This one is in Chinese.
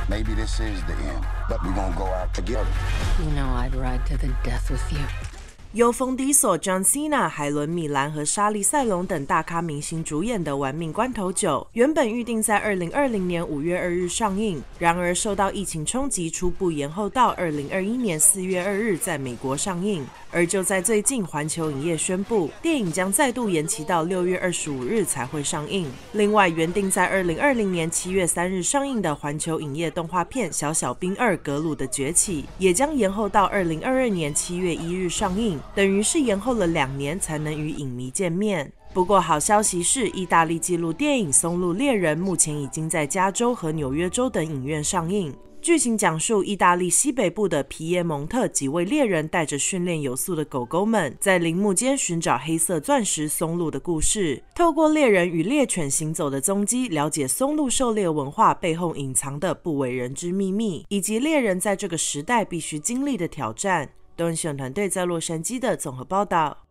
Maybe this is the end, but we're gonna go out together. You know I'd ride to the death with you. 由冯迪索、John Cena、海伦·米兰和莎莉·赛隆等大咖明星主演的《玩命关头9》，原本预定在2020年5月2日上映，然而受到疫情冲击，初步延后到2021年4月2日在美国上映。而就在最近，环球影业宣布，电影将再度延期到6月25日才会上映。另外，原定在2020年7月3日上映的环球影业动画片《小小兵2：格鲁的崛起》，也将延后到2022年7月1日上映。等于是延后了2年才能与影迷见面。不过好消息是，意大利纪录电影《松露猎人》目前已经在加州和纽约州等影院上映。剧情讲述意大利西北部的皮耶蒙特几位猎人带着训练有素的狗狗们，在林木间寻找黑色钻石松露的故事。透过猎人与猎犬行走的踪迹，了解松露狩猎文化背后隐藏的不为人知秘密，以及猎人在这个时代必须经历的挑战。多人新闻团队在洛杉矶的综合报道。